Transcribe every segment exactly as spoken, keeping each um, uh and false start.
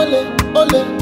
ole, ole.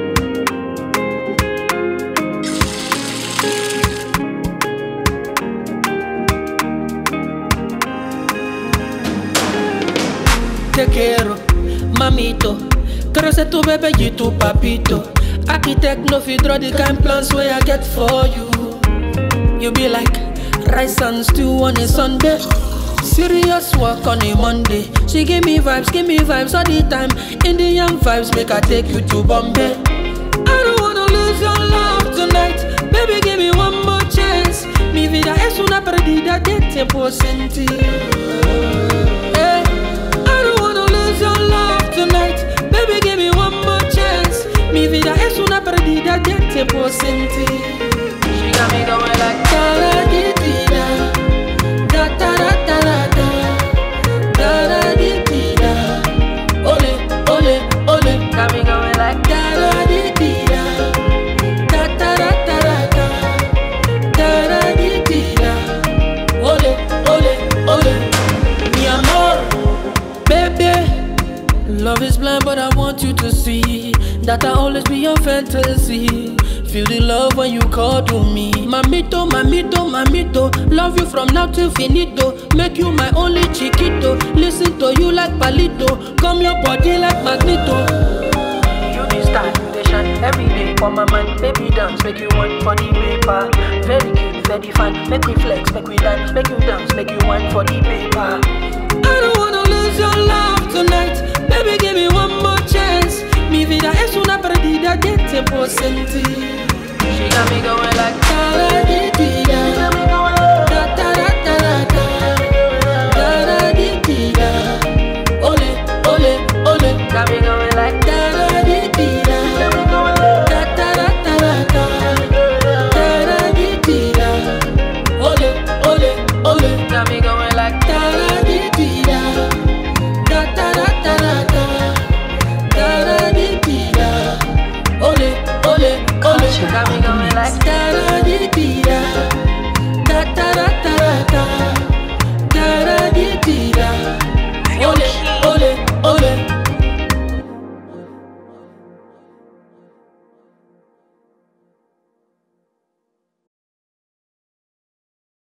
Te quiero, mamito. Quiero ser tu bebé y tu papito. Architect no fit draw the kind plans where I get for you. You be like rice and stew on a Sunday. Serious work on a Monday. She give me vibes, give me vibes all the time. Indian vibes make her take you to Bombay. I don't wanna lose your love tonight. Baby, give me one more chance. Mi vida es una perdida de tiempo sin ti. Hey, I don't wanna lose your love tonight. Baby, give me one more chance. Mi vida es una perdida de tiempo sin ti. She got me going like da da di di da, da da da da da da, da da di di da. Ole, ole, ole. Got me going like da da di di da, da da da da da da, da da di di da. Ole, ole, ole. Mi amor, baby. Love is blind, but I want you to see that I always be your fantasy. Feel the love when you call to me. Mamito, mamito, mamito. Love you from now till finito. Make you my only chiquito. Listen to you like palito. Come your body like magneto. You the star, you the shine every day. For my man, baby dance, make you want for the paper. Very cute, very fine. Make me flex, make we dance, make you dance, make you want for the paper. I don't wanna lose your love tonight. Baby, give me one more chance. Mi vida es una perdida de tiempo sin ti. She got me going like da da di di da.